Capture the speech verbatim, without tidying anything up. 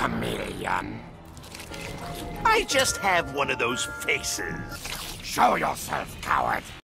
chameleon. I just have one of those faces. Show yourself, coward.